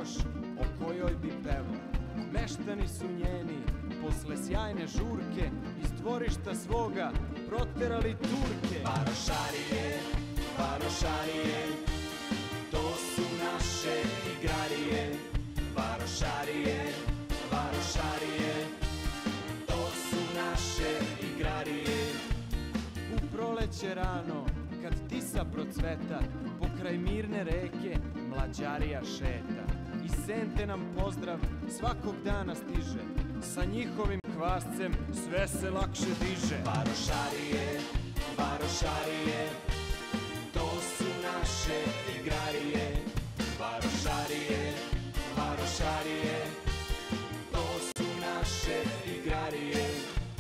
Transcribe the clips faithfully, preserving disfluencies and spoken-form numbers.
znaš o kojoj bi pevao. Meštani su njeni posle sjajne žurke iz dvorišta svoga proterali Turke. Varošarije, varošarije, to su naše igrarije. Varošarije, varošarije, to su naše igrarije. U proleće rano, kad tisa procveta, pokraj mirne reke mlađarija šeta. Iz Sente nam pozdrav svakog dana stiže, sa njihovim kvascem sve se lakše diže. Varošarije, varošarije, to su naše igrarije. Varošarije, varošarije, to su naše igrarije.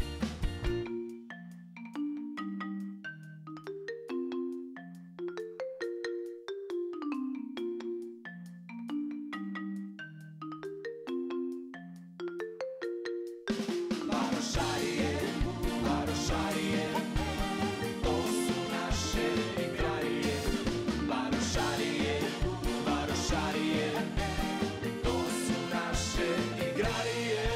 Varošarije, varošarije, to su naše igrarije. Varošarije, varošarije, to su naše igrarije.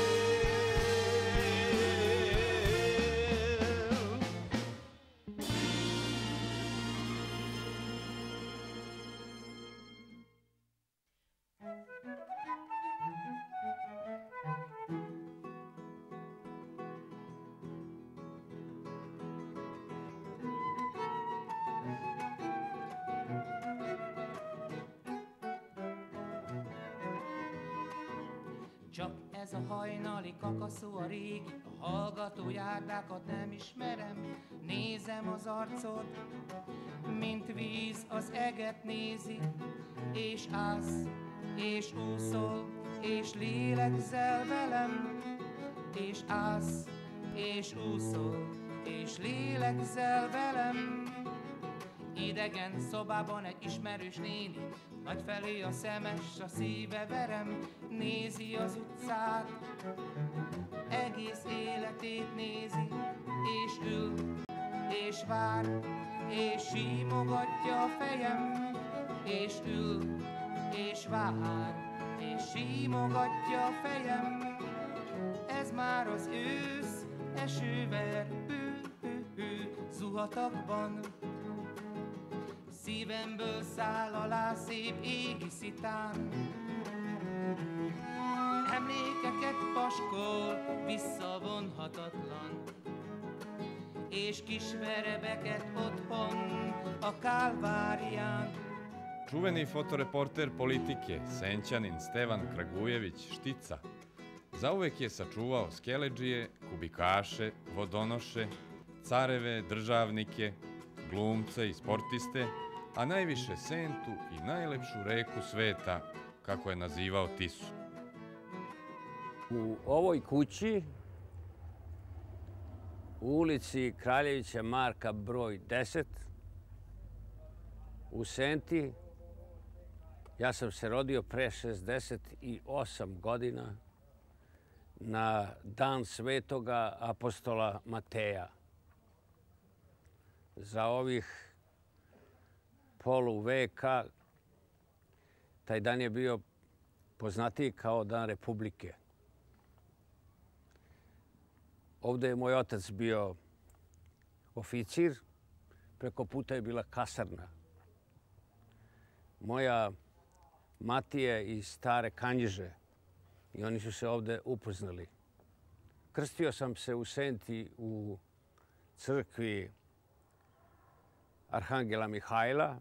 Csak ez a hajnali kakaszó a régi, a hallgató járdákat nem ismerem. Nézem az arcod, mint víz az eget nézi, és állsz, és úszol, és lélegzel velem. És állsz, és úszol, és lélegzel velem. Idegen szobában egy ismerős néni, nagyfelé a szemes, a szíve verem, nézi az utcát, egész életét nézi, és ül, és vár, és símogatja a fejem, és ül, és vár, és símogatja a fejem. Ez már az ősz, esőver, hű, hű, hű, zuhatakban. Szívemből száll alá szép égi szitán. Emlékeket paskol, visszavonhatatlan, és kis verebeket otthon a Kálvárián. Čuveni fotoreporter politike, Senćanin Stevan Kragujević Štica, zauvek je sačuvao skeledžije, kubikaše, vodonoše, careve, državnike, glumce i sportiste, a najviše Sentu i najlepšu reku sveta, kako je nazivao Tisu. U ovoj kući, u ulici Kraljevića Marka broj deset, u Senti, ja sam se rodio pre šezdeset osam godina na dan Svetoga apostola Mateja. Za ovih polu veka taj dan je bio poznatiji kao Dan Republike. Ovde je moj otac bio oficir, preko puta je bila kasarna. Moja mati je iz Stare Kanjiže i oni su se ovde upoznali. Krstio sam se u Senti u crkvi Arhangela Mihajla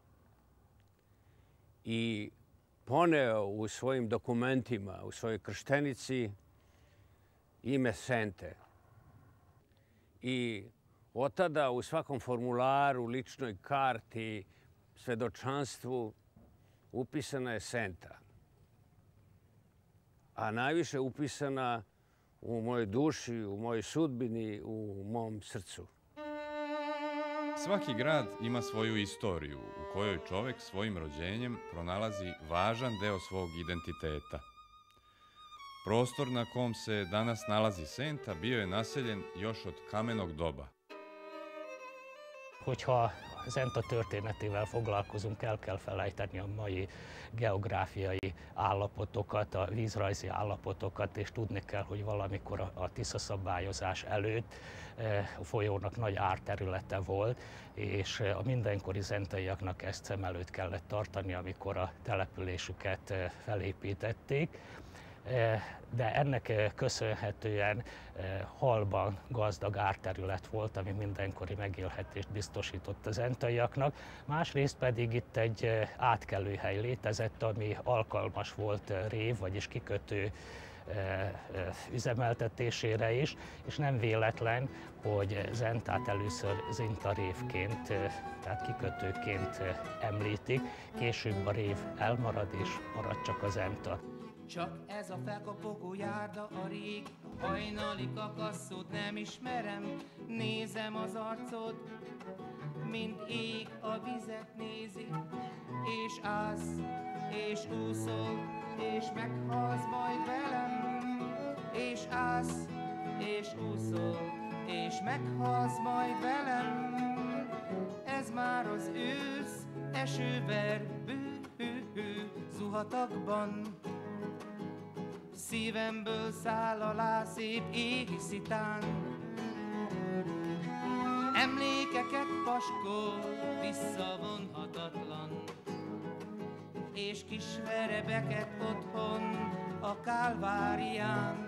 i poneo u svojim dokumentima, u svojoj krštenici, ime Sente. I od tada u svakom formularu, ličnoj karti, svedočanstvu upisana je Senta. A najviše upisana u mojoj duši, u mojoj sudbini, u mom srcu. Svaki grad ima svoju istoriju u kojoj čovek svojim rođenjem pronalazi važan deo svog identiteta. Prostor na kom se danas nalazi Senta bio je naseljen još od kamenog doba. Hogyha zenta történetével foglalkozunk, el kell felejteni a mai geográfiai állapotokat, a vízrajzi állapotokat, és tudni kell, hogy valamikor a, a Tisza szabályozás előtt a folyónak nagy árterülete volt, és a mindenkori zentaiaknak ezt szem előtt kellett tartani, amikor a településüket felépítették. De ennek köszönhetően halban gazdag árterület volt, ami mindenkori megélhetést biztosított a zentaiaknak. Másrészt pedig itt egy átkelőhely létezett, ami alkalmas volt rév, vagyis kikötő üzemeltetésére is, és nem véletlen, hogy Zentát először zintarévként, tehát kikötőként említik, később a rév elmarad és marad csak a Zenta. Csak ez a felkopogó járda a rég, hajnali kakaszót nem ismerem, nézem az arcod, mint ég a vizet nézi, és állsz, és úszol, és meghalsz majd velem, és állsz, és úszol, és meghalsz majd velem. Ez már az ősz, esőver, bő-hű-hű, zuhatakban. Szívemből száll alá szép égi szitán. Emlékeket paskol, visszavonhatatlan, és kis verebeket otthon a Kálvárián.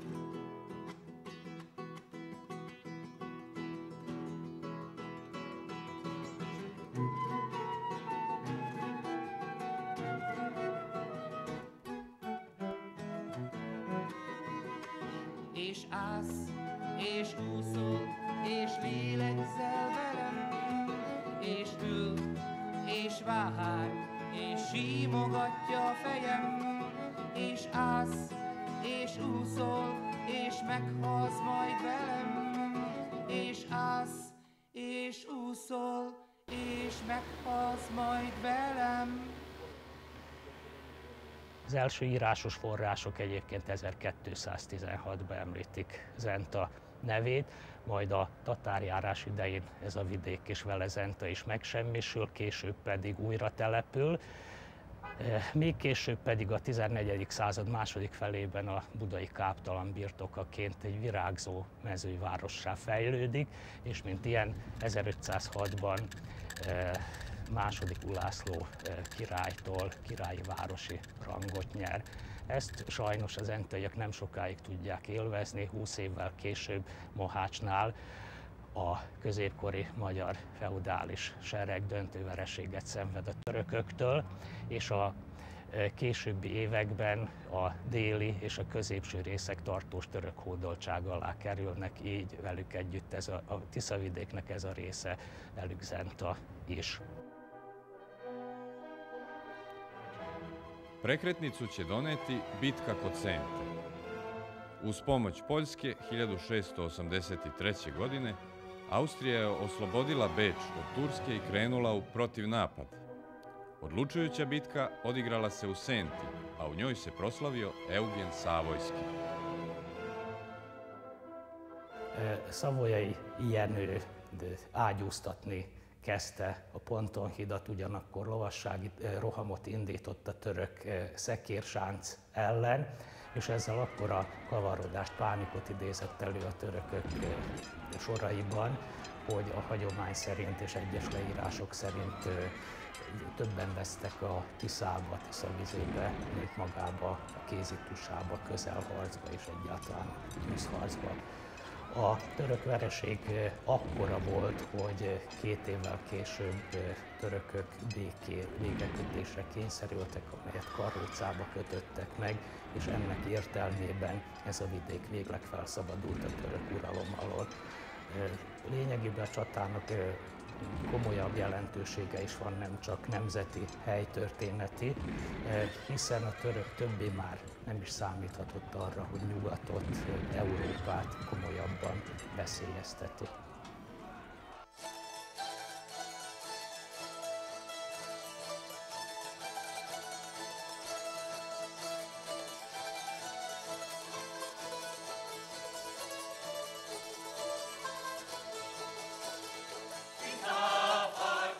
És állsz, és úszol, és lélegzel velem, és ül, és vár, és símogatja a fejem, és állsz, és úszol, és meghalsz majd velem, és állsz, és úszol, és meghalsz majd velem. Az első írásos források egyébként ezerkétszáztizenhatban említik Zenta nevét, majd a tatárjárás idején ez a vidék és vele Zenta is megsemmisül, később pedig újra települ. Még később pedig a tizennegyedik század második felében a budai káptalan birtokaként egy virágzó mezővárossá fejlődik, és mint ilyen ezerötszázhatban második Ulászló királytól királyi városi rangot nyer. Ezt sajnos az zentaiak nem sokáig tudják élvezni, húsz évvel később Mohácsnál a középkori magyar feudális sereg döntő vereséget szenved a törököktől, és a későbbi években a déli és a középső részek tartós török hódoltság alá kerülnek, így velük együtt ez a, a Tiszavidéknek ez a része, velük Zenta is. Prekretnicu će doneti bitka kod Sente. Uz pomoć Poljske hiljadu šesto osamdeset treće. godine Austrija je oslobodila Beč od Turske i krenula u protivnapad. Odlučujuća bitka odigrala se u Senti, a u njoj se proslavio Eugen Savojski. Savoyai Jenő ágyúztatni kezdte a pontonhidat, ugyanakkor lovassági rohamot indított a török szekérsánc ellen, és ezzel akkora kavarodást, pánikot idézett elő a törökök soraiban, hogy a hagyomány szerint és egyes leírások szerint többen vesztek a Tiszába, Tiszavizébe, mint magába, a kézitusába, közelharcba és egyáltalán tűzharcba. A török vereség akkora volt, hogy két évvel később törökök béké, végekötésre kényszerültek, amelyet Karlócába kötöttek meg, és ennek értelmében ez a vidék végleg felszabadult a török uralom alól. Lényegében a csatának komolyabb jelentősége is van, nem csak nemzeti, helytörténeti, hiszen a török többé már nem is számíthatott arra, hogy nyugatot, Európát komolyabban veszélyezteti. Tiszafaj!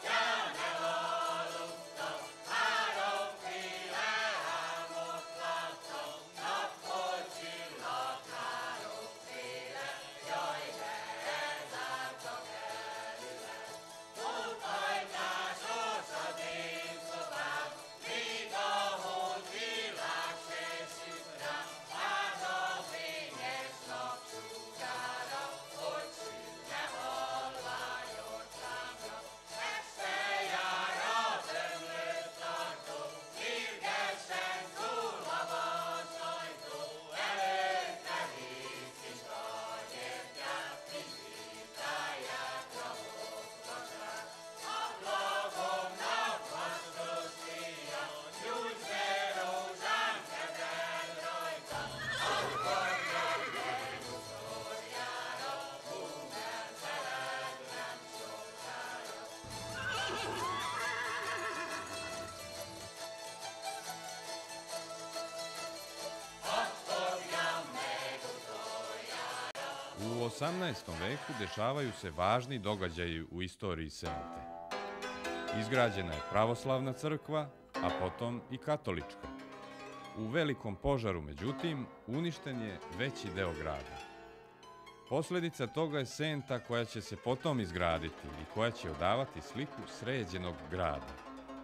U osamnaestom veku dešavaju se važni događaji u istoriji Sente. Izgrađena je pravoslavna crkva, a potom i katolička. U velikom požaru, međutim, uništen je veći deo grada. Posljedica toga je Senta koja će se potom izgraditi i koja će odavati sliku sređenog grada.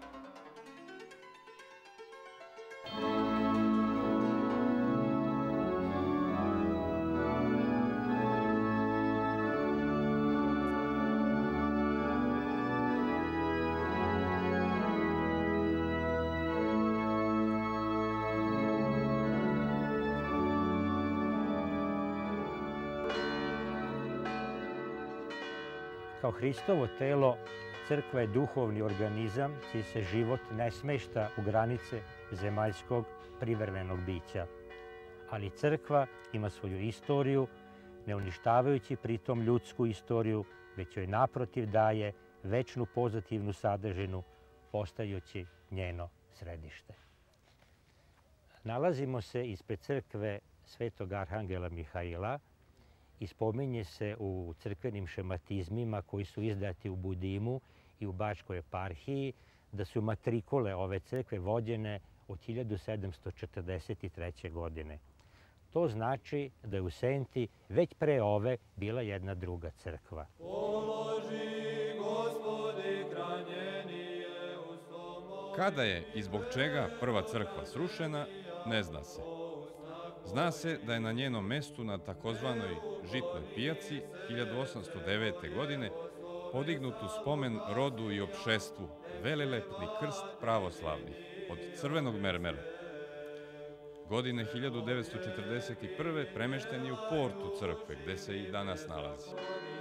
Kao Hristovo telo, crkva je duhovni organizam čiji se život ne smešta u granice zemaljskog privremenog bića. Ali crkva ima svoju istoriju, ne uništavajući pritom ljudsku istoriju, već joj naprotiv daje večnu pozitivnu sadržinu, postajući njeno središte. Nalazimo se ispred crkve Svetog Arhangela Mihaila i spominje se u crkvenim šematizmima koji su izdati u Budimu i u Bačkoj eparhiji da su matrikule ove crkve vođene od hiljadu sedamsto četrdeset treće. godine. To znači da je u Senti već pre ove bila jedna druga crkva. Kada je i zbog čega prva crkva srušena, ne zna se. Zna se da je na njenom mestu na takozvanoj Žitnoj pijaci hiljadu osamsto devete. godine podignut u spomen rodu i opšestvu velelepni krst pravoslavnih od crvenog mermera. Godine hiljadu devetsto četrdeset prve. premešten je u portu crkve gde se i danas nalazi.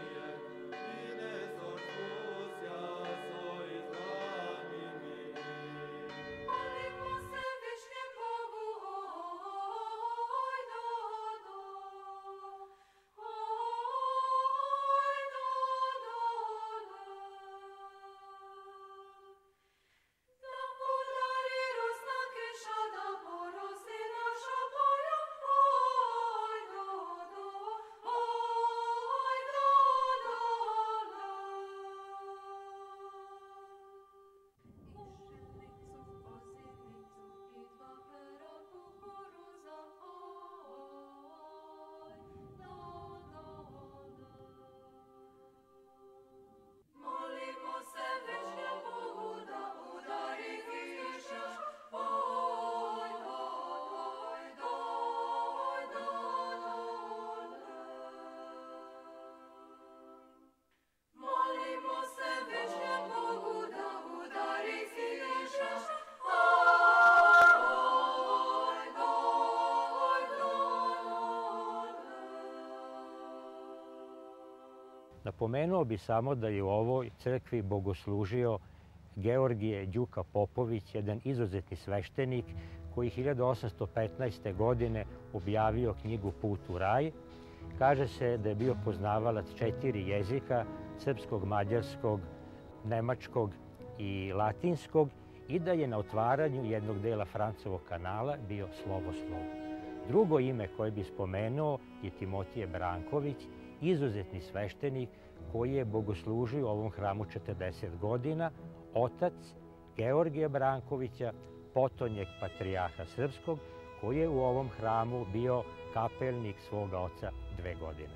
Napomenuo bi samo da je u ovoj crkvi bogoslužio Georgije Đuka Popović, jedan izuzetni sveštenik koji hiljadu osamsto petnaeste. godine objavio knjigu Put u raj. Kaže se da je bio poznavalac četiri jezika, srpskog, mađarskog, nemačkog i latinskog i da je na otvaranju jednog dela Francovog kanala bio slovoslov. Drugo ime koje bi spomenuo je Timotije Branković, izuzetni sveštenik koji je bogoslužio u ovom hramu četrdeset godina, otac Georgija Brankovića, potonjeg patrijarha srpskog, koji je u ovom hramu bio kapelnik svoga oca dve godine.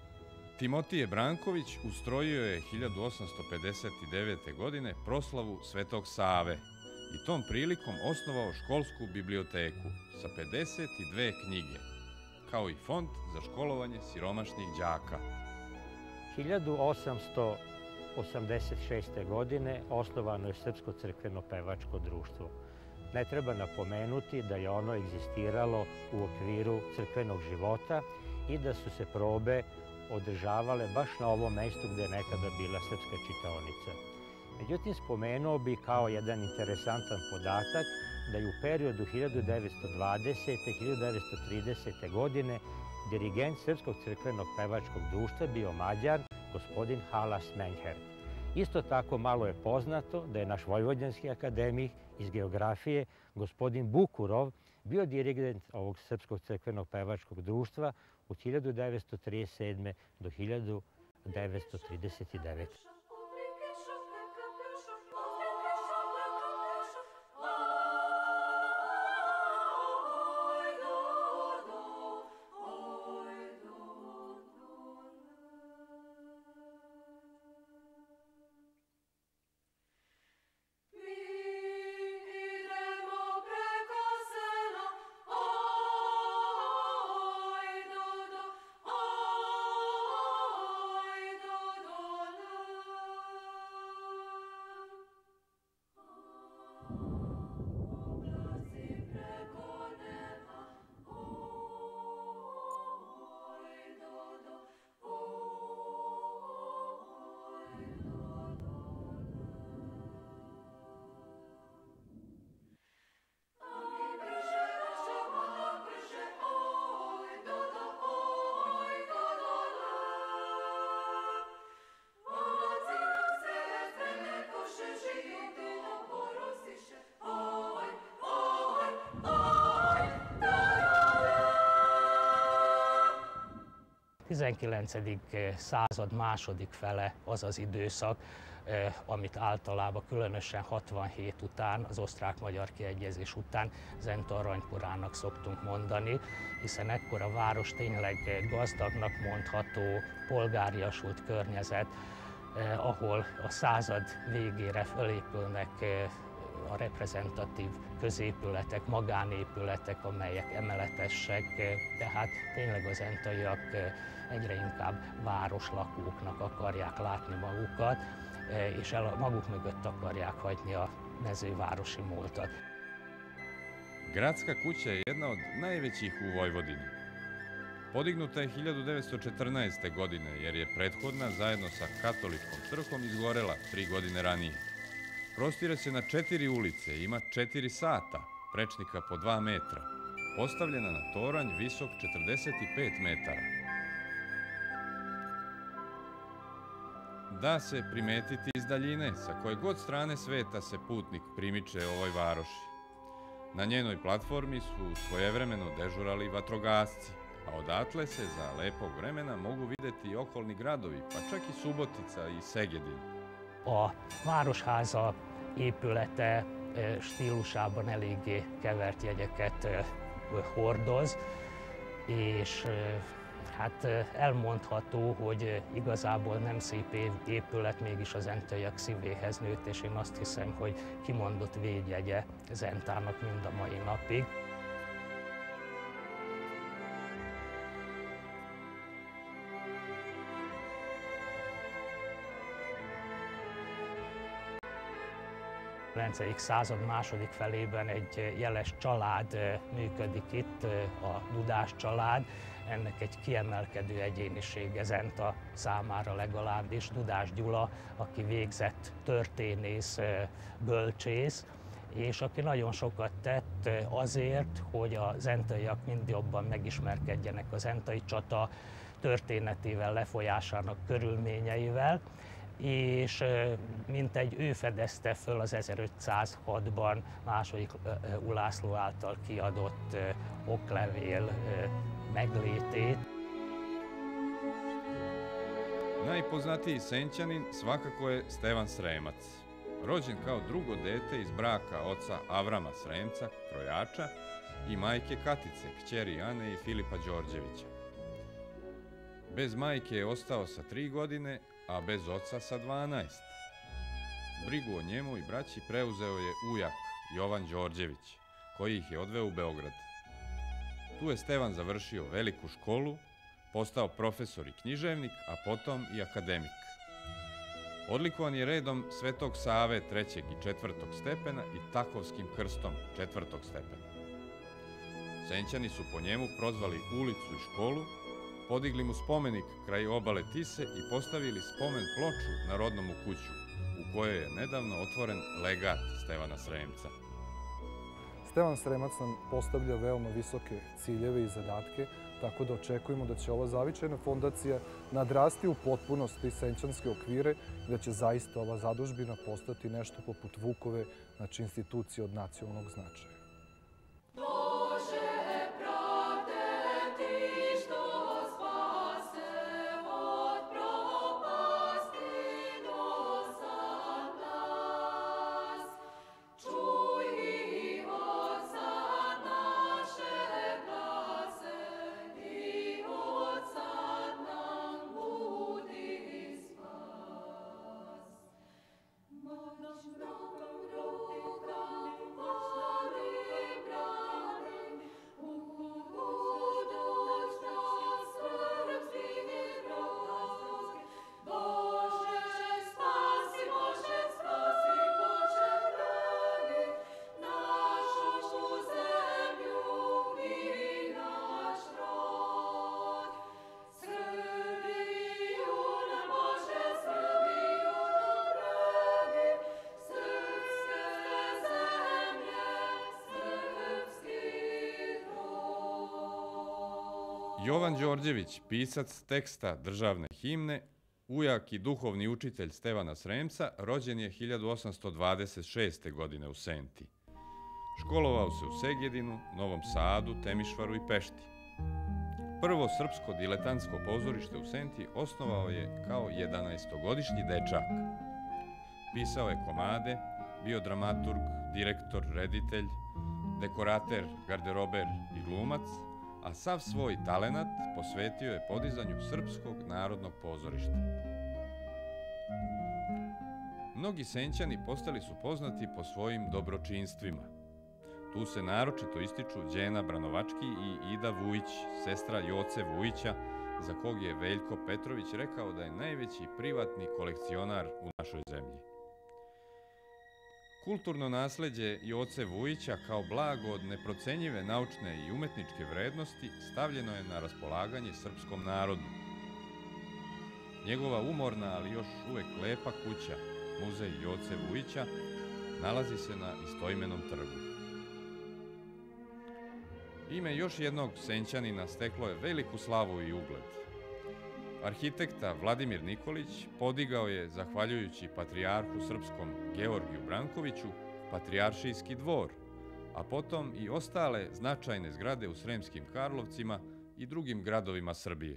Timotije Branković ustrojio je hiljadu osamsto pedeset devete. godine proslavu Svetog Save i tom prilikom osnovao školsku biblioteku sa pedeset dve knjige, kao i fond za školovanje siromašnih đaka. hiljadu osamsto osamdeset šeste. godine osnovano je Srpsko crkveno pevačko društvo. Ne treba napomenuti da je ono egzistiralo u okviru crkvenog života i da su se probe održavale baš na ovom mestu gde je nekada bila srpska čitaonica. Međutim, spomenuo bi kao jedan interesantan podatak da je u periodu hiljadu devetsto dvadesete. do hiljadu devetsto tridesete. godine dirigent Srpskog crkvenog pevačkog društva bio Mađar, gospodin Halas Menhert. Isto tako malo je poznato da je naš vojvođanski akademik iz geografije, gospodin Bukurov, bio dirigent ovog Srpskog crkvenog pevačkog društva od hiljadu devetsto trideset sedme do hiljadu devetsto trideset devete. tizenkilencedik század második fele az az időszak, amit általában különösen hatvanhét után, az osztrák-magyar kiegyezés után Zenta aranykorának szoktunk mondani, hiszen ekkor a város tényleg gazdagnak mondható, polgáriasult környezet, ahol a század végére fölépülnek a reprezentatív középületek, magánépületek, amelyek emeletesek, tehát tényleg az zentaiak egyre inkább városlakóknak akarják látni magukat, és el, maguk mögött akarják hagyni a mezővárosi múltat. Gradska kuća je jedna od najvećih u Vojvodini. Podignuta je hiljadu devetsto četrnaeste. godine jer je prethodna zajedno sa katoličkom crkvom izgorela tri godine ranije. Prostire se na četiri ulice, ima četiri sata, prečnika po dva metra, postavljena na toranj visok četrdeset pet metara. Da se primetiti iz daljine, sa koje god strane sveta se putnik primiče ovoj varoši. Na njenoj platformi su svojevremeno dežurali vatrogasci, a odatle se za lepog vremena mogu videti i okolni gradovi, pa čak i Subotica i Szegedin. A városháza épülete stílusában eléggé kevert jegyeket hordoz, és hát elmondható, hogy igazából nem szép épület, mégis az zentaiak szívéhez nőtt, és én azt hiszem, hogy kimondott védjegye Zentának mind a mai napig. A kilencedik század második felében egy jeles család működik itt, a Dudás család. Ennek egy kiemelkedő egyénisége Zenta számára legalábbis, Dudás Gyula, aki végzett történész, bölcsész, és aki nagyon sokat tett azért, hogy a zentaiak mind jobban megismerkedjenek a zentai csata történetével, lefolyásának körülményeivel, és mintegy ő fedezte föl az ezerötszázhatban második Ulászló által kiadott oklevél meglétét. Najpoznatiji Senčanin svakako je Stevan Sremac. Rođen kao drugo dete iz braka oca Avrama Sremca, krojača, i majke Katice, kćeri Ane i Filipa Đorđevića. Bez majke je ostao sa tri godine, a bez oca sa dvanaest. Brigu o njemu i braći preuzeo je ujak Jovan Đorđević, koji ih je odveo u Beograd. Tu je Stevan završio veliku školu, postao profesor i književnik, a potom i akademik. Odlikovan je redom Svetog Save trećeg i četvrtog stepena i Takovskim krstom četvrtog stepena. Senčani su po njemu prozvali ulicu i školu, podigli mu spomenik kraj obale Tise i postavili spomen ploču na rodnomu kuću, u kojoj je nedavno otvoren legat Stevana Sremca. Stevan Sremac nam postavlja veoma visoke ciljeve i zadatke, tako da očekujemo da će ova zavičajna fondacija nadrasti u potpunosti senčanske okvire i da će zaista ova zadužbina postati nešto poput Vukove, znači institucije od nacionalnog značaja. Jovan Đorđević, pisac teksta državne himne, ujak i duhovni učitelj Stevana Sremca, rođen je hiljadu osamsto dvadeset šeste. godine u Senti. Školovao se u Segedinu, Novom Sadu, Temišvaru i Pešti. Prvo srpsko diletantsko pozorište u Senti osnovao je kao jedanaestogodišnji dečak. Pisao je komade, bio dramaturg, direktor, reditelj, dekorater, garderober i glumac, a sav svoj talenat posvetio je podizanju Srpskog narodnog pozorišta. Mnogi Senćani postali su poznati po svojim dobročinstvima. Tu se naročito ističu Đena Branovački i Ida Vujić, sestra Joce Vujića, za kog je Veljko Petrović rekao da je najveći privatni kolekcionar u našoj zemlji. Kulturno nasleđe Joce Vujića kao blago od neprocenjive naučne i umetničke vrednosti stavljeno je na raspolaganje srpskom narodu. Njegova umorna, ali još uvek lepa kuća, muzej Joce Vujića, nalazi se na istoimenom trgu. Ime još jednog Senćanina steklo je veliku slavu i ugled. Arhitekta Vladimir Nikolić podigao je, zahvaljujući patrijarhu srpskom Georgiju Brankoviću, Patrijaršijski dvor, a potom i ostale značajne zgrade u Sremskim Karlovcima i drugim gradovima Srbije.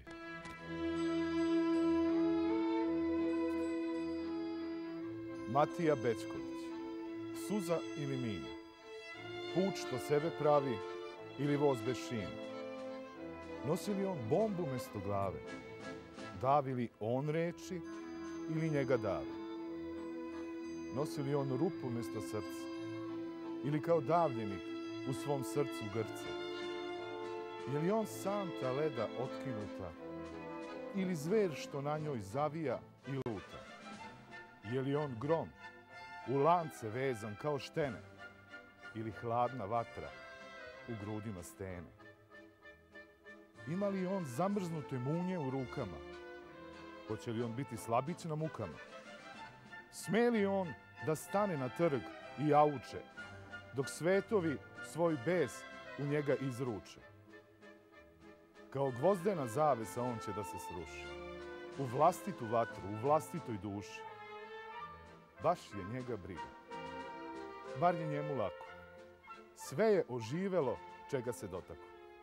Matija Bećković, Suza ili Minja, Puč što sebe pravi ili voz bez šina. Nosi li on bombu mesto glave? Davi li on reči ili njega davi? Nosi li on rupu mesto srca ili kao davljenik u svom srcu grca? Je li on santa leda otkinuta ili zver što na njoj zavija i luta? Je li on grom u lance vezan kao štene ili hladna vatra u grudima stene? Ima li on zamrznute munje u rukama? Hoće li on biti slabić na mukama? Sme li on da stane na trg i auče, dok svetovi svoj bes u njega izruče? Kao gvozdena zavesa on će da se sruši, u vlastitu vatru, u vlastitoj duši. Baš je njega briga, bar je njemu lako. Sve je oživelo čega se dotako.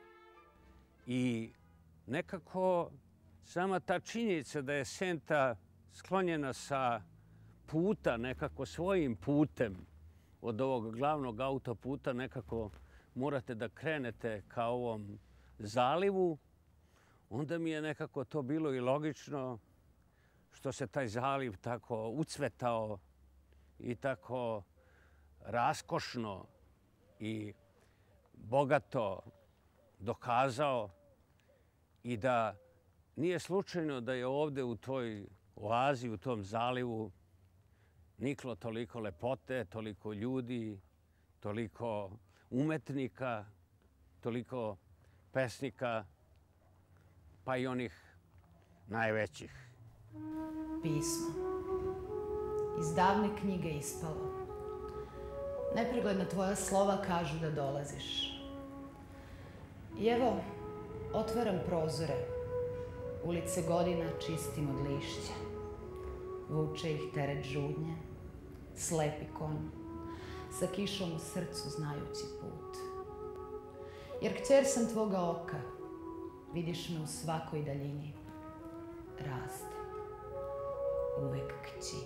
I nekako sama ta činjenica da je Senta sklonjena sa puta, nekako svojim putem od ovog glavnog autoputa, nekako morate da krenete ka ovom zalivu, onda mi je nekako to bilo i logično što se taj zaliv tako ucvetao i tako raskošno i bogato dokazao i da nije slučajno da je ovde u toj oazi, u tom zalivu niklo toliko lepote, toliko ljudi, toliko umetnika, toliko pesnika, pa i onih najvećih. Pismo. Iz davne knjige ispalo. Nepregledna tvoja slova kažu da dolaziš. I evo, otvaram prozore. Ulice godina čistim od lišća. Vuče ih teret žudnje, slepi konj, sa kišom u srcu znajući put. Jer kćer sam tvoga oka, vidiš me u svakoj daljini. Raste, uvek kći.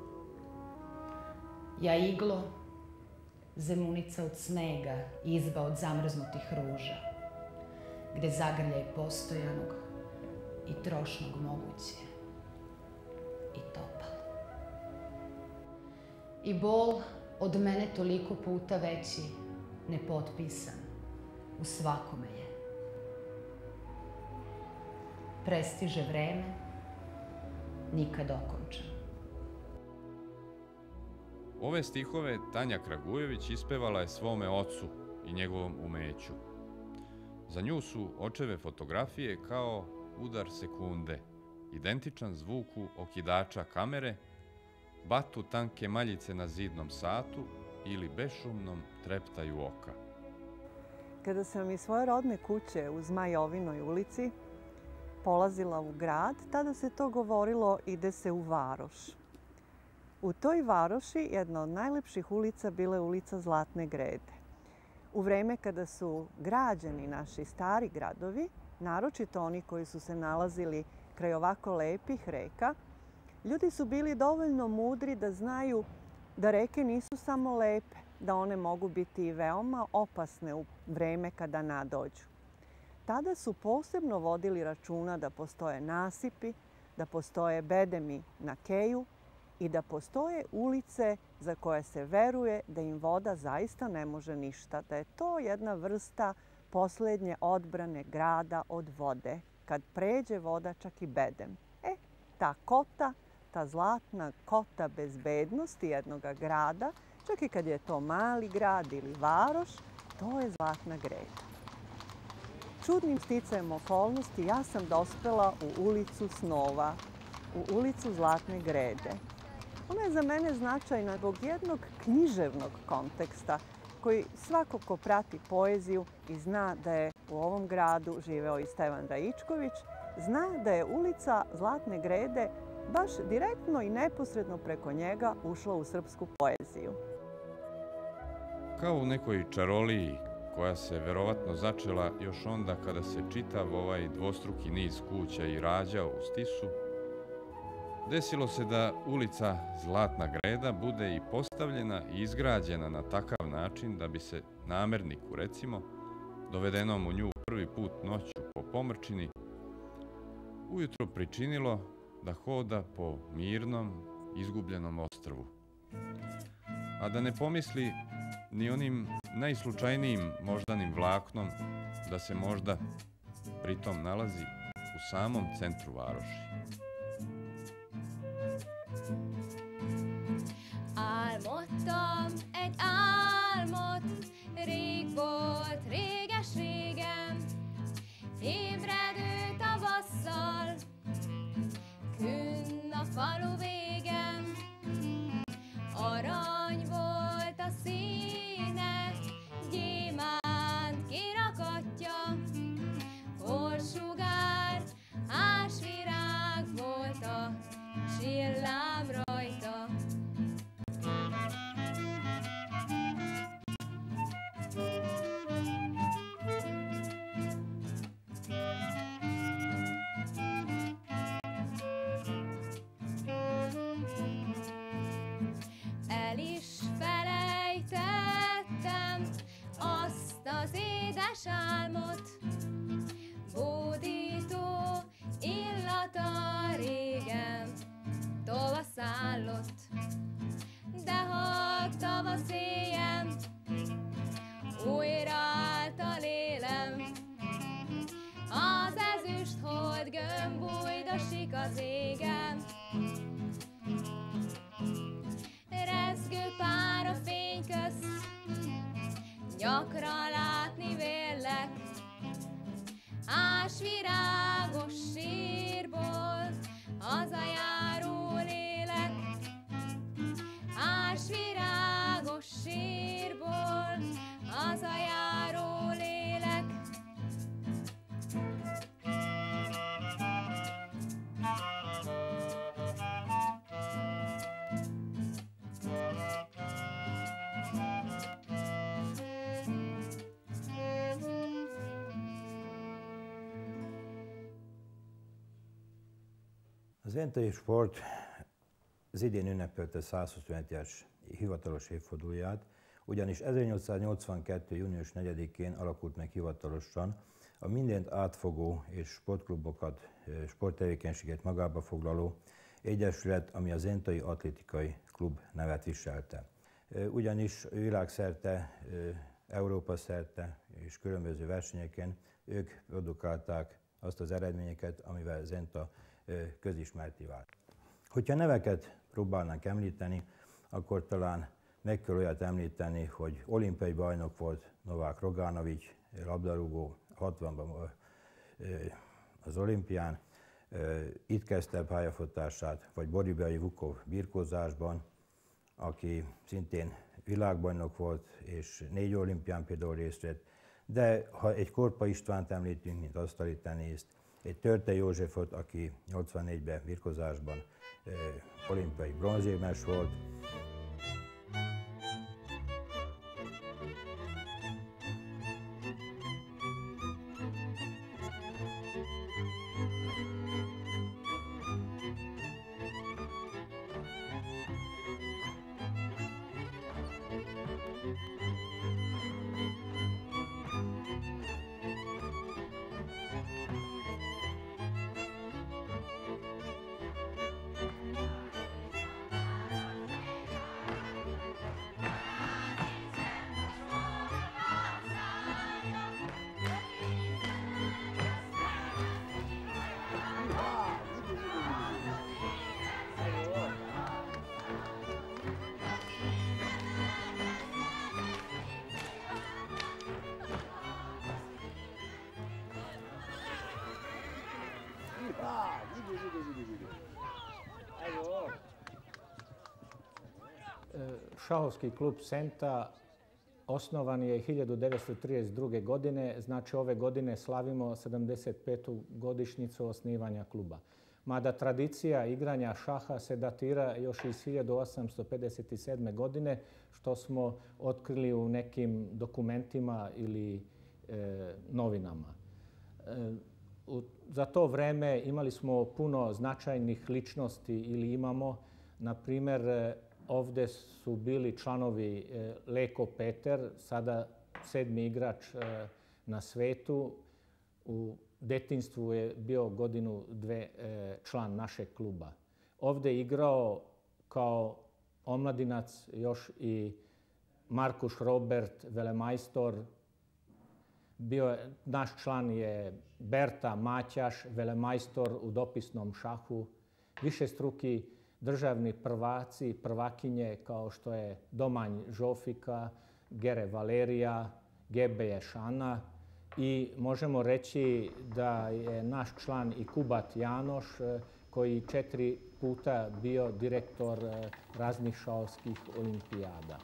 Ja iglo, zemunica od snega, izba od zamrznutih ruža, gde zagrljaj postojanog i trošnog moguće i topal. I bol od mene toliko puta veći, nepotpisan, u svakome je. Prestiže vreme, nikad okončan. Ove stihove Tanja Kragujević ispevala je svome ocu i njegovom umeću. Za nju su očeve fotografije kao udar sekunde, identičan zvuku okidača kamere, batu tanke maljice na zidnom satu ili bešumnom treptaju oka. Kada sam iz svoje rodne kuće u Zmajovinoj ulici polazila u grad, tada se to govorilo ide se u varoš. U toj varoši jedna od najlepših ulica bila je ulica Zlatne Grede. U vreme kada su građeni naši stari gradovi, naročito oni koji su se nalazili kraj ovako lepih reka, ljudi su bili dovoljno mudri da znaju da reke nisu samo lepe, da one mogu biti i veoma opasne u vreme kada nadođu. Tada su posebno vodili računa da postoje nasipi, da postoje bedemi na keju i da postoje ulice za koje se veruje da im voda zaista ne može ništa, da je to jedna vrsta posljednje odbrane grada od vode, kad pređe voda čak i bedem. E, ta kota, ta zlatna kota bezbednosti jednog grada, čak i kad je to mali grad ili varoš, to je Zlatna Greda. Čudnim sticajem okolnosti ja sam dospela u ulicu snova, u ulicu Zlatne Grede. Ona je za mene značajna zbog jednog književnog konteksta koji svako ko prati poeziju i zna da je u ovom gradu živeo i Stevan Raičković, zna da je ulica Zlatne Grede baš direktno i neposredno preko njega ušla u srpsku poeziju. Kao u nekoj čaroliji koja se verovatno začela još onda kada se čitav ovaj dvostruki niz kuća i rađao u Stisu, desilo se da ulica Zlatna Greda bude i postavljena i izgrađena na takav način da bi se namerniku, recimo, dovedenom u nju prvi put noću po pomrčini, ujutro pričinilo da hoda po mirnom, izgubljenom ostrvu. A da ne pomisli ni onim najslučajnijim moždanim vlaknom da se možda pritom nalazi u samom centru varoši. Álmodtam egy álmot, rég volt, réges-régen, ébredő tavasszal, künn a falu végen, arany volt a színe, gyémánt kirakatja, horsugár, ásvirág volt a csillám rajta. El is felejtettem azt az édes álmot, bódító illata régen tovaszállott. De ha tavasz éjjel újra állt a lélem, az ezüst hold gömb bújdosik az égen. Rezgő pára fény közt gyakran látni vélek, ásvirágos sírból az a járó lélek, ásvirágos sírból az a járó lélek. Az Zentai Sport az idén ünnepelte száz huszonhetes hivatalos évfordulóját, ugyanis ezernyolcszáznyolcvankettő. június negyedikén alakult meg hivatalosan a mindent átfogó és sportklubokat, sporttevékenységet magába foglaló egyesület, ami a Zentai Atlétikai Klub nevet viselte. Ugyanis világszerte, Európa szerte és különböző versenyeken ők produkálták azt az eredményeket, amivel Zenta közismertté vált. Hogyha neveket próbálnánk említeni, akkor talán meg kell olyat említeni, hogy olimpiai bajnok volt Novák Roganovics, labdarúgó hatvanban az olimpián, itt kezdte pályafutását, vagy Boribeli Vukov birkózásban, aki szintén világbajnok volt, és négy olimpián például részt vett, De ha egy Korpa Istvánt említünk, mint asztali tenészt, egy Törte Józsefot, aki nyolcvannégyben birkozásban eh, olimpiai bronzérmes volt, Šahovski klub Senta osnovan je hiljadu devetsto trideset druge. godine, znači ove godine slavimo sedamdeset petu godišnjicu osnivanja kluba. Mada tradicija igranja šaha se datira još iz hiljadu osamsto pedeset sedme. godine, što smo otkrili u nekim dokumentima ili e, novinama. E, u, za to vreme imali smo puno značajnih ličnosti ili imamo, na primjer, ovdje su bili članovi e, Leko Peter, sada sedmi igrač e, na svetu. U detinjstvu je bio godinu dve e, član našeg kluba. Ovdje je igrao kao omladinac još i Markuš Robert, velemajstor. Bio je, naš član je Berta Maćaš, velemajstor u dopisnom šahu. Višestruki državni prvaci, prvakinje kao što je Domanj Žofika, Gere Valerija, Gebe Šana i možemo reći da je naš član i Kubat Janoš koji četiri puta bio direktor raznih šahovskih olimpijada.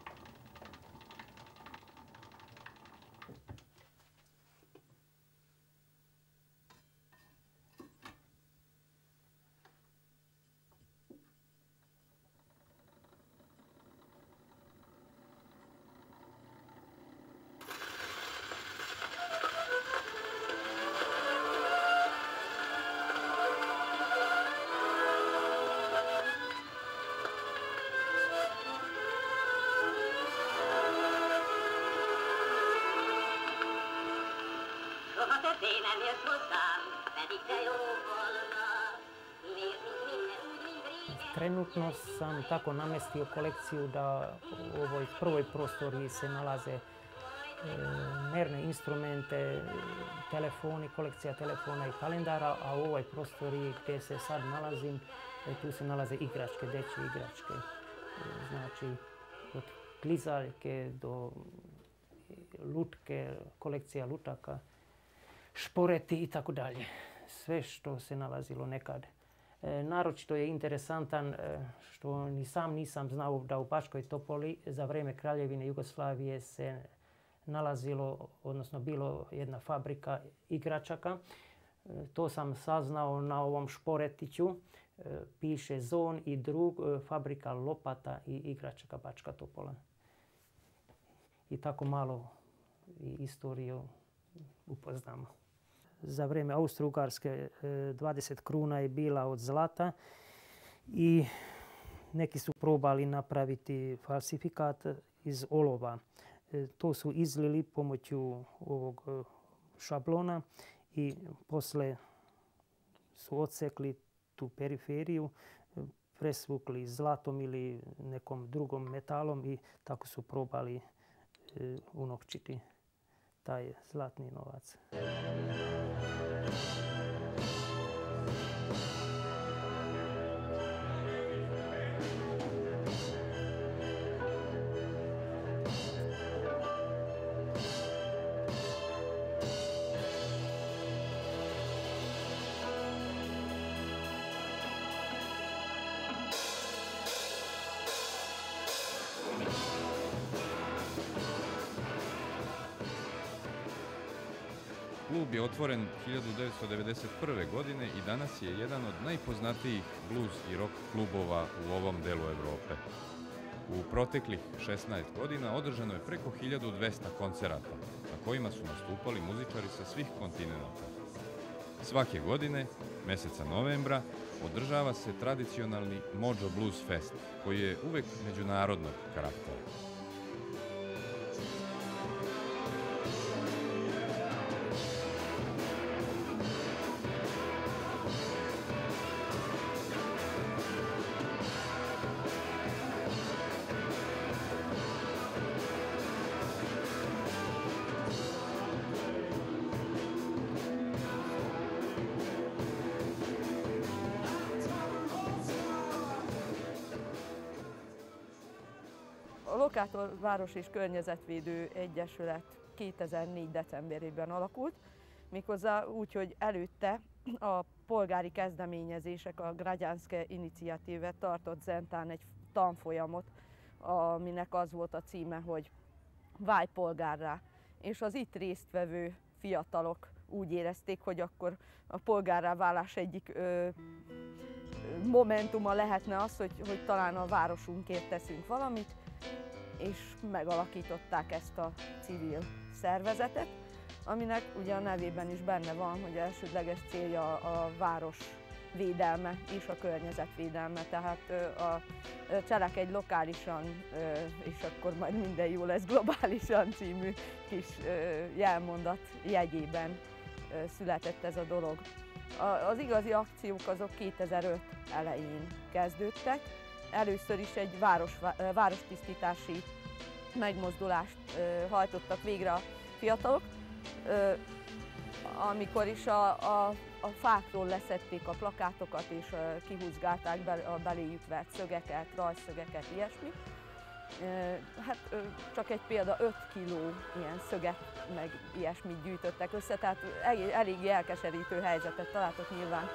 Trenutno sam tako namestio kolekciju da u ovoj prvoj prostoriji se nalaze e, merne instrumente, telefoni, kolekcija telefona i kalendara, a u ovoj prostoriji gdje se sad nalazim, e, tu se nalaze igračke, dečje igračke. E, znači, od klizaljke do lutke, kolekcija lutaka, šporeti i tako dalje. Sve što se nalazilo nekad. E, naročito je interesantan e, što ni sam nisam znao da u Bačkoj Topoli za vrijeme Kraljevine Jugoslavije se nalazilo, odnosno bilo jedna fabrika igračaka. E, to sam saznao na ovom šporetiću. E, piše Zon i drug, e, fabrika lopata i igračaka Bačka Topola. I tako malo i istoriju upoznamo. Za vrijeme Austro-Ugarske dvadeset kruna je bila od zlata i neki su probali napraviti falsifikat iz olova. To su izlili pomoću ovog šablona i posle su odsekli tu periferiju, presvukli zlatom ili nekom drugom metalom i tako su probali unovčiti taj zlatni novac. klub je otvoren hiljadu devetsto devedeset prve. godine i danas je jedan od najpoznatijih blues i rock klubova u ovom delu Europe. U proteklih šesnaest godina održano je preko hiljadu dvesta koncerata, na kojima su nastupali muzičari sa svih kontinenata. Svake godine, meseca novembra, održava se tradicionalni Mojo Blues Fest, koji je uvek međunarodnog karaktera. A Lokátor Város és Környezetvédő Egyesület kétezer-négy. decemberében alakult, méghozzá úgy, hogy előtte a polgári kezdeményezések, a Građanske iniciatíve tartott Zentán egy tanfolyamot, aminek az volt a címe, hogy Válj polgárrá. És az itt résztvevő fiatalok úgy érezték, hogy akkor a polgárrá válás egyik ö, momentuma lehetne az, hogy, hogy talán a városunkért teszünk valamit, és megalakították ezt a civil szervezetet, aminek ugye a nevében is benne van, hogy elsődleges célja a város védelme és a környezetvédelme, tehát a Cselekedj lokálisan, és akkor majd minden jó lesz globálisan című kis jelmondat jegyében született ez a dolog. Az igazi akciók azok kétezer-öt elején kezdődtek. Először is egy város, várostisztítási megmozdulást hajtottak végre a fiatalok, amikor is a, a, a fákról leszették a plakátokat és kihúzgálták be, a beléjük vert szögeket, rajzszögeket, ilyesmi. Hát csak egy példa, öt kiló ilyen szöget meg ilyesmit gyűjtöttek össze, tehát elég, elég elkeserítő helyzetet találtak nyilván.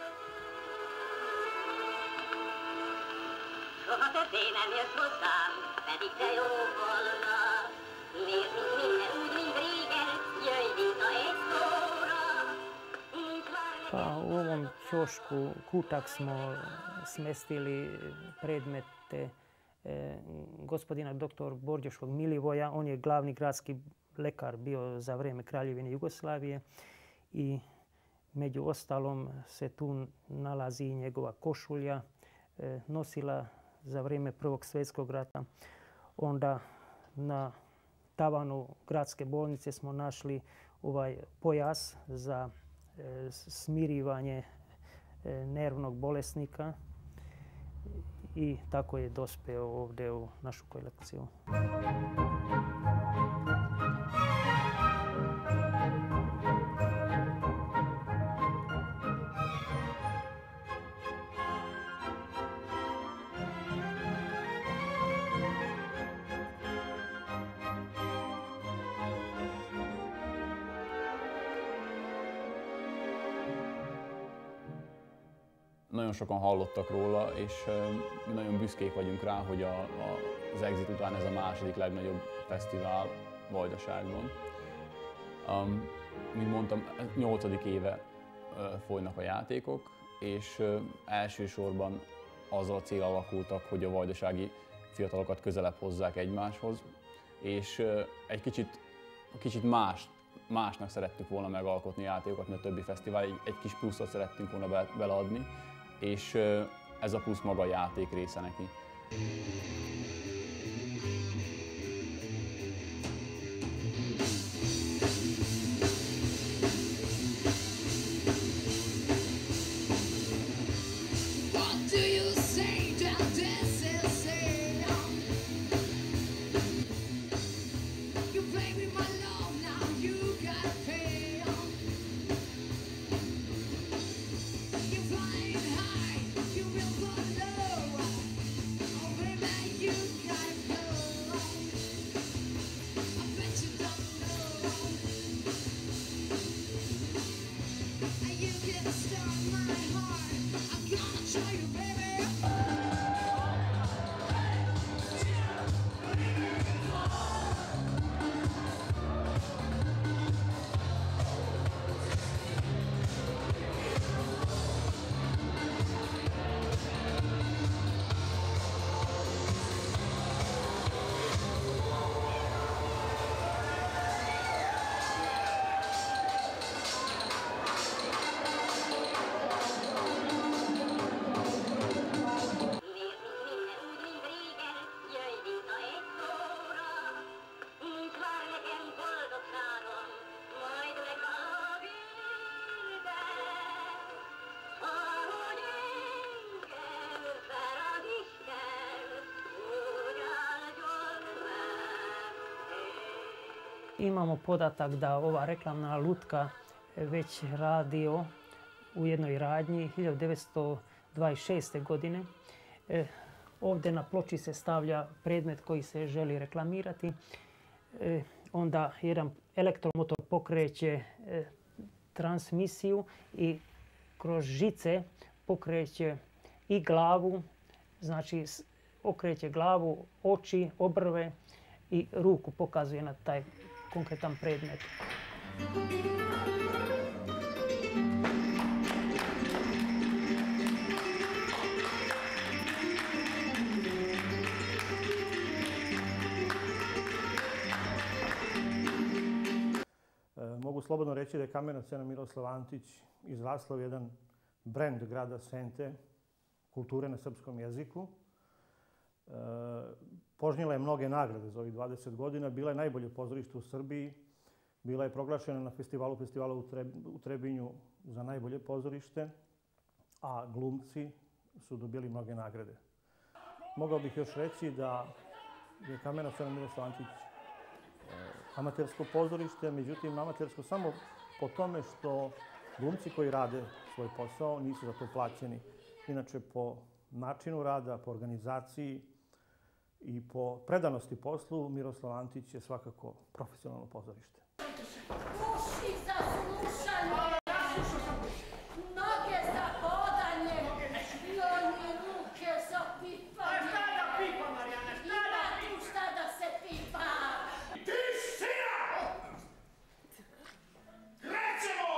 Soha többé nem jössz hozzám, pedig te jó volna. Miért nincs minden úgy, mint régen, jöjj vissza egy szóra. Pa u ovom ćošku kutak smo smestili predmete e, gospodina doktor Borđoškog Milivoja. On je glavni gradski lekar bio za vrijeme Kraljevine Jugoslavije i među ostalom se tu nalazi i njegova košulja e, nosila za vrijeme Prvog svjetskog rata. Onda na tavanu gradske bolnice smo našli ovaj pojas za e, smirivanje e, nervnog bolesnika i tako je dospeo ovdje u našu kolekciju. Nagyon sokan hallottak róla, és mi nagyon büszkék vagyunk rá, hogy a, a, az Exit után ez a második legnagyobb fesztivál Vajdaságban. Um, mint mondtam, nyolcadik éve uh, folynak a játékok, és uh, elsősorban azzal a cél alakultak, hogy a vajdasági fiatalokat közelebb hozzák egymáshoz, és uh, egy kicsit, kicsit más, másnak szerettük volna megalkotni játékokat, mint a többi fesztivál, egy, egy kis pluszot szerettünk volna be, beleadni, és ez a plusz maga a játék része neki. imamo podatak da ova reklamna lutka već radio u jednoj radnji hiljadu devetsto dvadeset šeste. godine. E, ovdje na ploči se stavlja predmet koji se želi reklamirati. E, onda jedan elektromotor pokreće e, transmisiju i kroz žice pokreće i glavu, znači okreće glavu, oči, obrve i ruku pokazuje na taj konkretan predmet. Mogu slobodno reći da je kamena scena Miroslav Antić izrasla u jedan brend grada Sente, kulture na srpskom jeziku. E, požnjela je mnoge nagrade za ovih dvadeset godina, bila je najbolje pozorište u Srbiji, bila je proglašena na festivalu festivala u, Treb, u Trebinju za najbolje pozorište, a glumci su dobili mnoge nagrade. Mogao bih još reći da je kamena scena Miroslav Antić amatersko pozorište, međutim amatersko samo po tome što glumci koji rade svoj posao nisu za to plaćeni. Inače, po načinu rada, po organizaciji i po predanosti poslu, Miroslav Antić je svakako profesionalno pozorište. Uši za slušanje, noge za hodanje, i oni ruke za pipanje. Šta da pipa, Marijana, šta da pipa? Ima tu šta da se pipa. Tišina! Krećemo!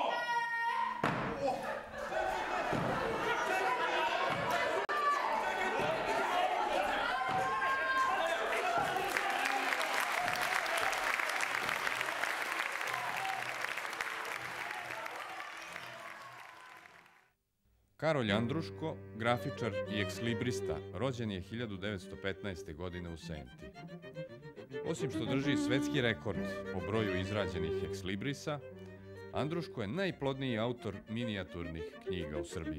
Karolj Andruško, grafičar i ekslibrista, rođen je hiljadu devetsto petnaeste. godine u Senti. Osim što drži svetski rekord po broju izrađenih ekslibrisa, Andruško je najplodniji autor minijaturnih knjiga u Srbiji.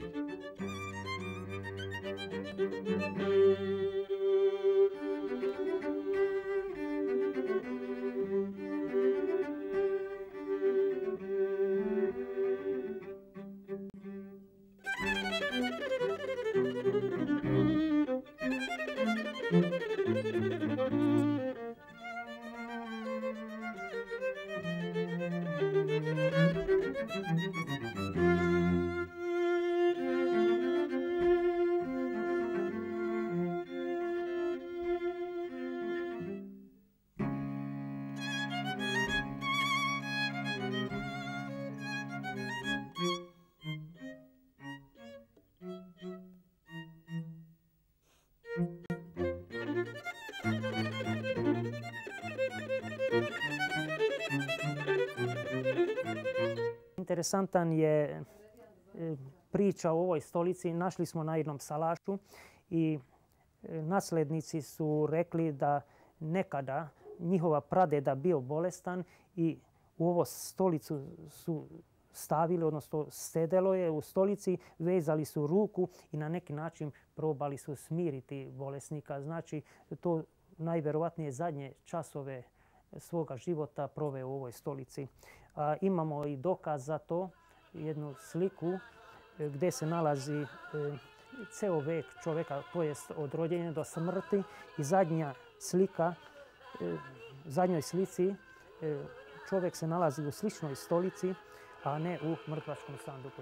Interesantan je priča o ovoj stolici. Našli smo na jednom salašu i naslednici su rekli da nekada njihova pradeda bio bolestan i u ovu stolicu su stavili, odnosno sedelo je u stolici, vezali su ruku i na neki način probali su smiriti bolesnika. Znači, to najverovatnije zadnje časove svoga života proveo u ovoj stolici. A, imamo i dokaz za to, jednu sliku gdje se nalazi e, ceo vek čovjeka, to jest od rođenja do smrti, i zadnja slika, e, zadnjoj slici e, čovjek se nalazi u sličnoj stolici, a ne u mrtvačkom sanduku.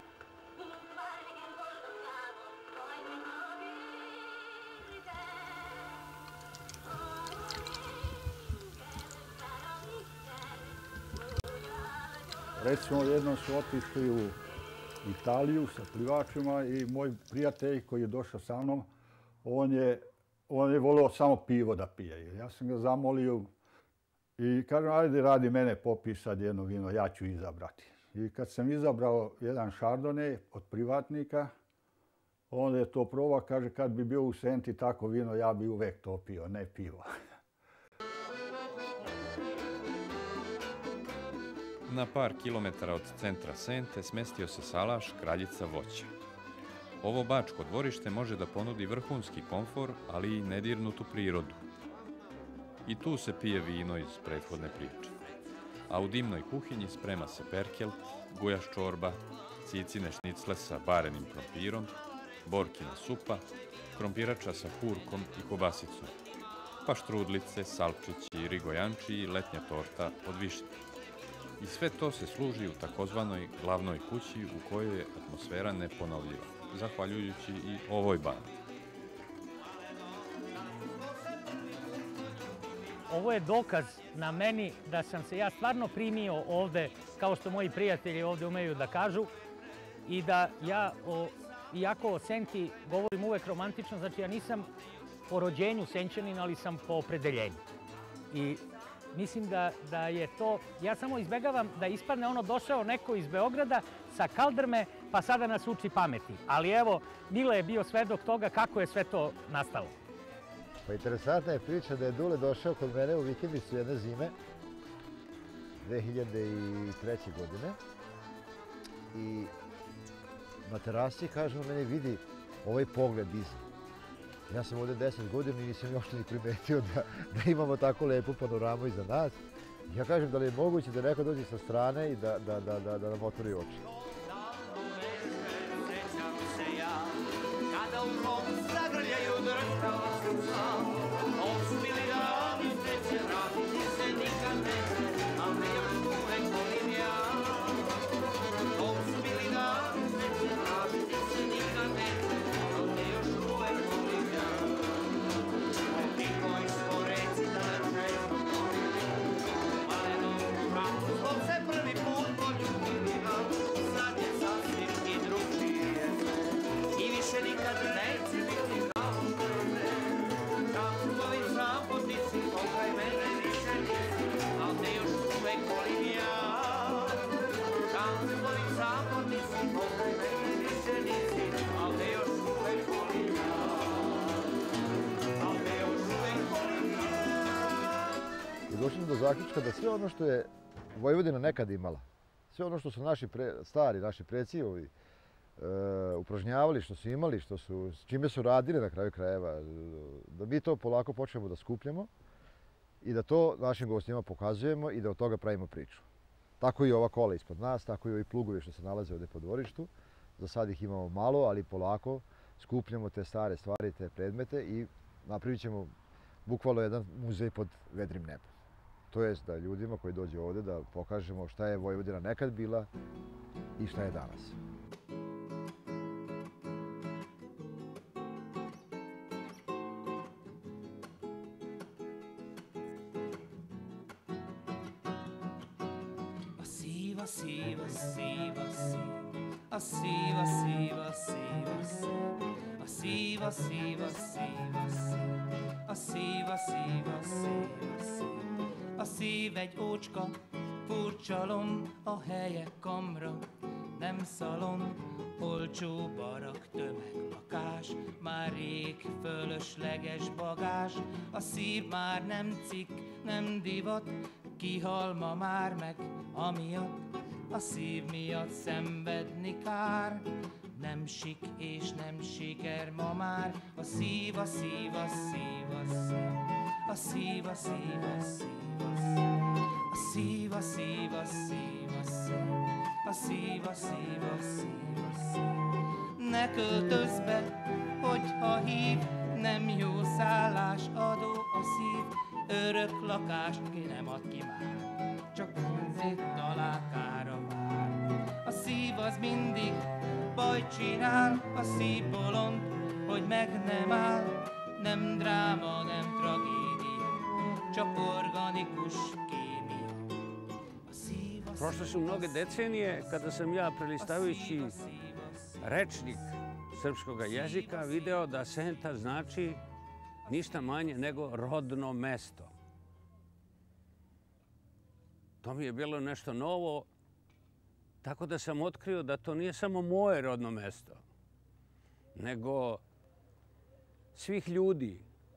Recimo, jednom su otišli u Italiju sa plivačima i moj prijatelj koji je došao sa mnom, on je, on je volio samo pivo da pije. Ja sam ga zamolio i kažem, ajde radi mene popis sad jedno vino, ja ću izabrati. I kad sam izabrao jedan šardone od privatnika, onda je to probao, kaže, kad bi bio u Senti tako vino, ja bi uvek to pio, ne pivo. Na par kilometara od centra Sente smestio se salaš Kraljica voća. Ovo bačko dvorište može da ponudi vrhunski komfor, ali i nedirnutu prirodu. I tu se pije vino iz prethodne priče. a u dimnoj kuhinji sprema se perkel, gujaš čorba, cicine šnicle sa barenim krompirom, borkina supa, krompirača sa kurkom i kobasicom, pa štrudlice, salčići, rigojanči i letnja torta od višnje. I sve to se služi u takozvanoj glavnoj kući u kojoj je atmosfera neponovljiva, zahvaljujući i ovoj bandi. Ovo je dokaz na meni da sam se ja stvarno primio ovde, kao što moji prijatelji ovde umeju da kažu, i da ja, o, iako o Senti govorim uvek romantično, znači ja nisam po rođenju Senčanin, ali sam po opredeljenju. I mislim da, da je to, ja samo izbegavam da ispadne ono došao neko iz Beograda sa kaldrme, pa sada nas uči pameti. Ali evo, Mile je bio svedok toga kako je sve to nastalo. Pa interesantna je priča da je Dule došao kod mene u vikendicu jedne zime, dve hiljade treće. godine. I na terasi kaže on meni, vidi ovaj pogled iza. Ja sam ovdje deset godina i nisam još ni primetio da, da imamo tako lepu panoramu iza nas. Ja kažem da li je moguće da neko dođe sa strane i da, da, da, da, da nam otvori oči. Kada u rom zagrljaju drhtava srca, osmili dani sreće vratiti se nikad neće, a me još uvek volim ja. Osmili dani sreće vratiti se nikad neće, a me još uvek volim ja. Ti koji smo reci da često volim, malenom šaku zbog se prvi put poljubili vam, sad je sasvim i drugčije. I više nikad neće biti kao što je. Kako tvoji zapotnici pokraj mene više nisi, al te još uvek volim ja. Kako tvoji zapotnici pokraj mene više nisi, al te još uvek volim ja. Al te još uvek volim ja. I došli smo do zaključka da sve ono što je Vojvodina nekad imala, sve ono što su naši pre, stari, naši preci ovi, Uh, upražnjavali, što su imali, što su, s čime su radili na kraju krajeva, da mi to polako počnemo da skupljamo i da to našim gostima pokazujemo i da od toga pravimo priču. Tako i ova kola ispod nas, tako i ovi plugovi što se nalaze ovdje po dvorištu. Za sad ih imamo malo, ali polako skupljamo te stare stvari, te predmete i napravit ćemo bukvalno jedan muzej pod vedrim nebom. To jest da ljudima koji dođu ovdje da pokažemo šta je Vojvodina nekad bila i šta je danas. Siva, siva, siva, a siva, siva, siva, a siva, siva, siva, a siva, siva, siva, a szív egy ócska, furcsalom, a helye kamra, nem szalon, olcsó barak, tömeglakás, már rég fölösleges bagás, a szív már nem cikk, nem divat, kihal ma már meg, amiatt, a szív miatt szenvedni kár, nem sik és nem siker ma már, a szív, a szív, a szív, a szív, a szív, a szív, a szív, a szív, a szív, a szív, a szív, a szív, a szív, a szív, a szív. Ne költözz be, hogyha hív, nem jó szállás adó a szív, örök lakást ki nem ad ki már, csak pénzét talál kára vár. A szív az mindig bajt csinál, a szív bolond, hogy meg nem áll, nem dráma, nem tragédia, csak organikus kémia. A szív, a Prošle su mnoge decenije kada sam ja prelistavajući rečnik srpskog jezika video da Senta znači ništa manje nego rodno mesto. To mi je bilo nešto novo, tako da sam otkrio da to nije samo moje rodno mesto, nego svih ljudi.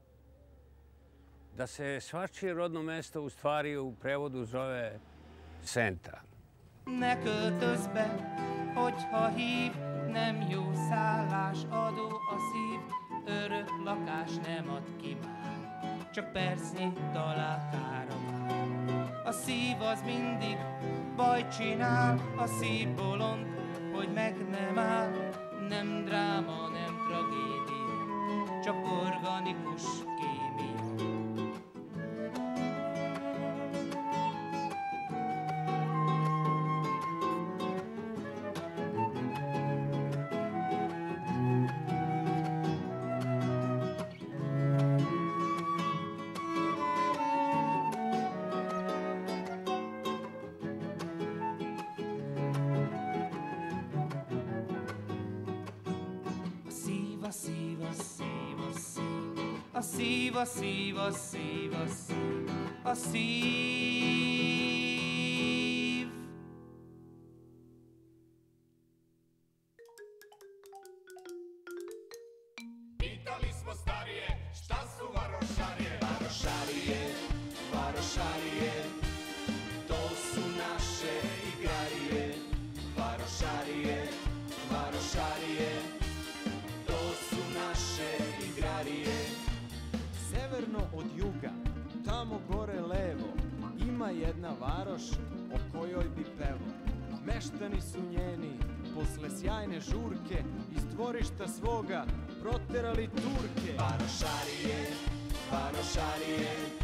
Da se svačije rodno mesto u stvari u prevodu zove Senta. Ne költözz be, hogyha hív, nem jó szállás adó a szív, örök lakás nem ad ki már, csak percnyi talál kára vár. A szív az mindig baj csinál, a szív bolond, hogy meg nem áll. Nem dráma, nem tragédia, csak organikus kémia. A szív, a szív, a szív, a szív, a szív, a szív, a szív, a szív. Pitali smo starije, šta su varošarije? Varošarije, varošarije, to su naše igrarije. Varošarije, varošarije, severno od juga, tamo gore levo, ima jedna varoš o kojoj bi pevo. Meštani su njeni, posle sjajne žurke, iz dvorišta svoga proterali Turke. Varošarije, varošarije,